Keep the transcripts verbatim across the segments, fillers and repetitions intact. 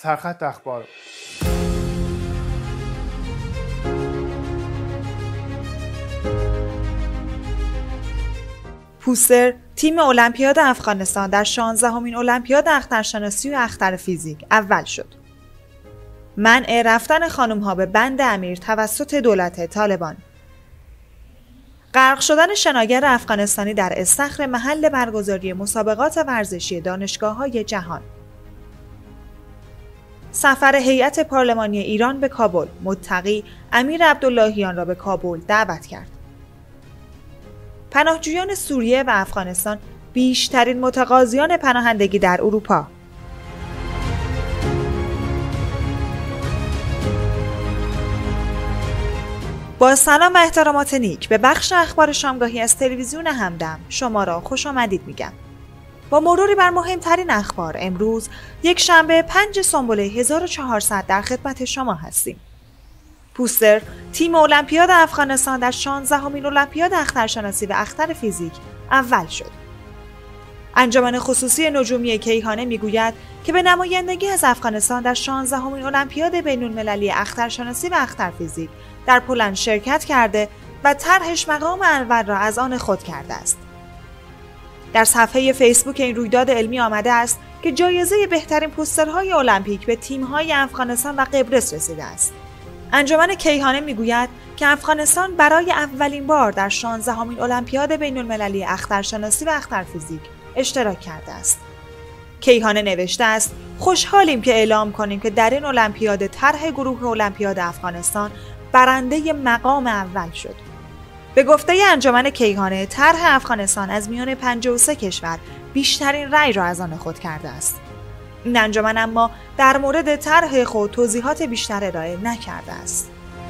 سرخط اخبار. پوستر تیم المپیاد افغانستان در شانزدهمین المپیاد اخترشناسی و اختر فیزیک اول شد. منع رفتن خانم‌ها به بند امیر توسط دولت طالبان. غرق شدن شناگر افغانستانی در استخر محل برگزاری مسابقات ورزشی دانشگاه‌های جهان. سفر هیئت پارلمانی ایران به کابل، متقی امیر عبداللهیان را به کابل دعوت کرد. پناهجویان سوریه و افغانستان بیشترین متقاضیان پناهندگی در اروپا. با سلام و احترامات نیک به بخش اخبار شامگاهی از تلویزیون همدم شما را خوش آمدید میگم. با مروری بر مهمترین اخبار امروز یک شنبه پنج سنبله هزار و چهارصد در خدمت شما هستیم. پوستر تیم المپیاد افغانستان در شانزدهمین المپیاد اخترشناسی و اختر فیزیک اول شد. انجمن خصوصی نجومی کیهانه میگوید که به نمایندگی از افغانستان در شانزدهمین المپیاد بین‌المللی اخترشناسی و اختر فیزیک در پولند شرکت کرده و طرحش مقام اول را از آن خود کرده است. در صفحه فیسبوک این رویداد علمی آمده است که جایزه بهترین پوسترهای المپیک به تیم‌های افغانستان و قبرس رسیده است. انجمن کیهانه میگوید که افغانستان برای اولین بار در شانزدهمین المپیاد بین‌المللی اخترشناسی و اختر فیزیک اشتراک کرده است. کیهانه نوشته است: خوشحالیم که اعلام کنیم که در این المپیاد طرح گروه المپیاد افغانستان برنده مقام اول شد. به گفته انجمن کیهانه، طرح افغانستان از میان پنجاه و سه کشور بیشترین رأی را از آن خود کرده است. این انجمن اما در مورد طرح خود توضیحات بیشتر ارائه نکرده است.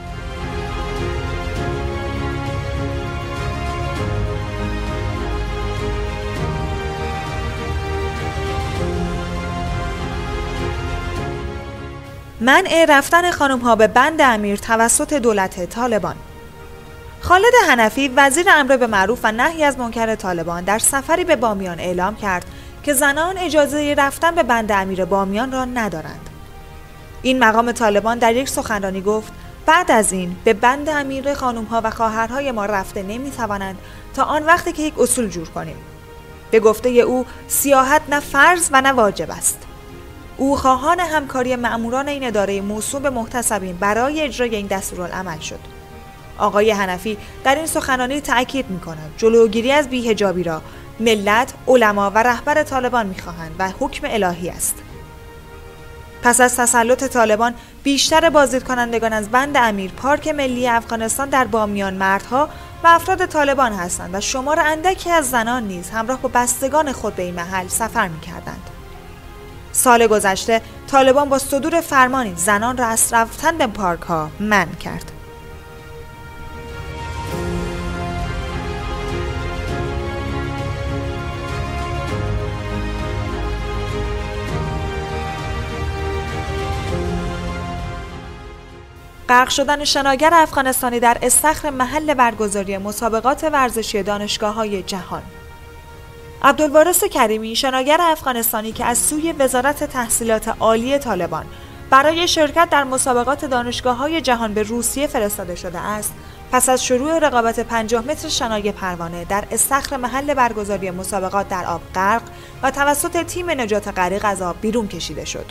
منع رفتن خانم‌ها به بند امیر توسط دولت طالبان. خالد حنفی وزیر امر به معروف و نهی از منکر طالبان در سفری به بامیان اعلام کرد که زنان اجازه رفتن به بند امیر بامیان را ندارند. این مقام طالبان در یک سخنرانی گفت: بعد از این به بند امیر خانم‌ها و خواهرهای ما رفته نمی‌توانند تا آن وقتی که یک اصول جور کنیم. به گفته او سیاحت نه فرض و نه واجب است. او خواهان همکاری مأموران این اداره موسوم به محتسبین برای اجرای این دستورالعمل شد. آقای حنفی در این سخنرانی تأکید می‌کند جلوگیری از بی‌حجابی را ملت، علما و رهبر طالبان می‌خواهند و حکم الهی است. پس از تسلط طالبان بیشتر بازدید کنندگان از بند امیر پارک ملی افغانستان در بامیان مردها و افراد طالبان هستند و شمار اندکی از زنان نیز همراه با بستگان خود به این محل سفر می‌کردند. سال گذشته طالبان با صدور فرمانی زنان را از رفتن به پارک‌ها منع کرد. غرق شدن شناگر افغانستانی در استخر محل برگزاری مسابقات ورزشی دانشگاه‌های جهان. عبدالوارث کریمی شناگر افغانستانی که از سوی وزارت تحصیلات عالی طالبان برای شرکت در مسابقات دانشگاه‌های جهان به روسیه فرستاده شده است، پس از شروع رقابت پنجاه متر شنای پروانه در استخر محل برگزاری مسابقات در آب غرق و توسط تیم نجات غریق از آب بیرون کشیده شد.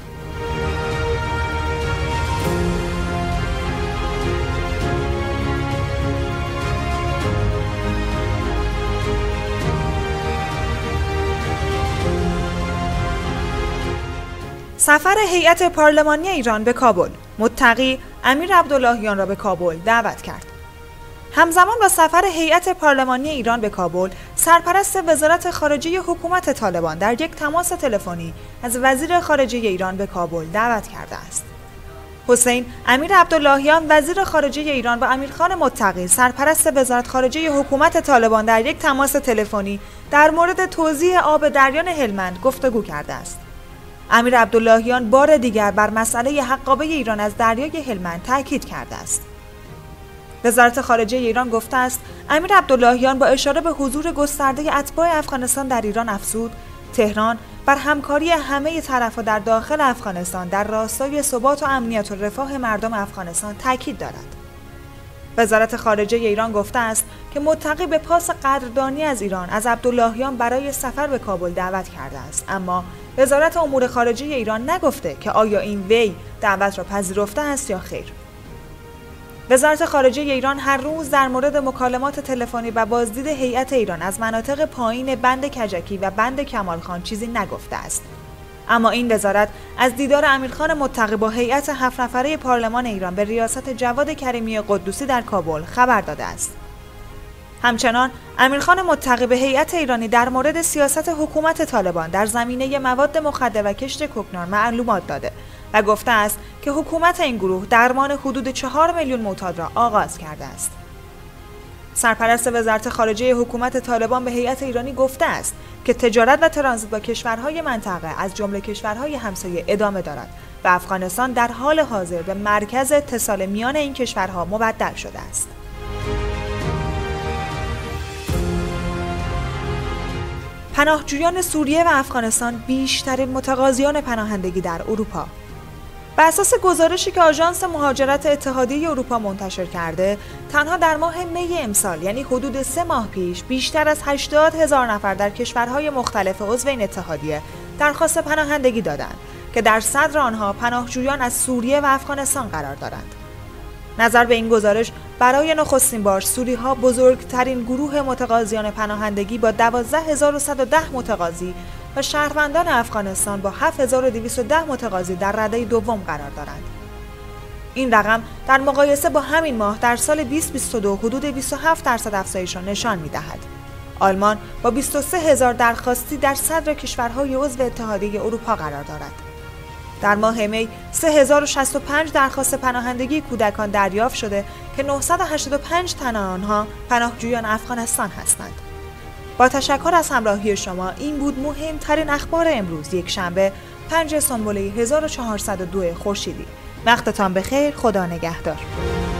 سفر هیئت پارلمانی ایران به کابل، متقی امیر عبداللهیان را به کابل دعوت کرد. همزمان با سفر هیئت پارلمانی ایران به کابل، سرپرست وزارت خارجه حکومت طالبان در یک تماس تلفنی از وزیر خارجه ایران به کابل دعوت کرده است. حسین امیر عبداللهیان وزیر خارجه ایران با امیرخان متقی سرپرست وزارت خارجه حکومت طالبان در یک تماس تلفنی در مورد توزیع آب دریای هلمند گفتگو کرده است. امیر عبداللهیان بار دیگر بر مسئله حقابه ایران از دریای هلمند تاکید کرده است. وزارت خارجه ایران گفته است امیر عبداللهیان با اشاره به حضور گسترده اتباع افغانستان در ایران افزود: تهران بر همکاری همه طرف‌ها در داخل افغانستان در راستای ثبات و امنیت و رفاه مردم افغانستان تاکید دارد. وزارت خارجه ایران گفته است که متقی به پاس قدردانی از ایران از عبداللهیان برای سفر به کابل دعوت کرده است، اما وزارت امور خارجه ایران نگفته که آیا این وی دعوت را پذیرفته است یا خیر. وزارت خارجه ایران هر روز در مورد مکالمات تلفنی و بازدید هیئت ایران از مناطق پایین بند کجکی و بند کمالخان چیزی نگفته است. اما این وزارت از دیدار امیرخان متقی با هیئت هفت نفره پارلمان ایران به ریاست جواد کریمی قدوسی در کابل خبر داده است. همچنان امیرخان متقی به هیئت ایرانی در مورد سیاست حکومت طالبان در زمینه مواد مخدر و کشت کوکنار معلومات داده و گفته است که حکومت این گروه درمان حدود چهار میلیون معتاد را آغاز کرده است. سرپرست وزارت خارجه حکومت طالبان به هیئت ایرانی گفته است که تجارت و ترانزیت با کشورهای منطقه از جمله کشورهای همسایه ادامه دارد و افغانستان در حال حاضر به مرکز اتصال میان این کشورها مبدل شده است. پناهجویان سوریه و افغانستان بیشترین متقاضیان پناهندگی در اروپا. بر اساس گزارشی که آژانس مهاجرت اتحادیه اروپا منتشر کرده، تنها در ماه می امسال یعنی حدود سه ماه پیش بیشتر از هشتاد هزار نفر در کشورهای مختلف عضو این اتحادیه درخواست پناهندگی دادند که در صدر آنها پناهجویان از سوریه و افغانستان قرار دارند. نظر به این گزارش برای نخستین بار سوری‌ها بزرگترین گروه متقاضیان پناهندگی با دوازده هزار و صد و ده متقاضی و شهروندان افغانستان با هفت هزار و دویست و ده متقاضی در رده دوم قرار دارند. این رقم در مقایسه با همین ماه در سال دو هزار و بیست و دو حدود بیست و هفت درصد افزایش را نشان می‌دهد. آلمان با بیست و سه هزار درخواستی در صدر کشورهای عضو اتحادیه اروپا قرار دارد. در ماه می سه هزار و شصت و پنج درخواست پناهندگی کودکان دریافت شده که نهصد و هشتاد و پنج تن آنها پناهجویان افغانستان هستند. با تشکر از همراهی شما، این بود مهمترین اخبار امروز، یک شنبه پنجم سنبله هزار و چهارصد و دو خورشیدی. وقتتان بخیر، خدا نگهدار.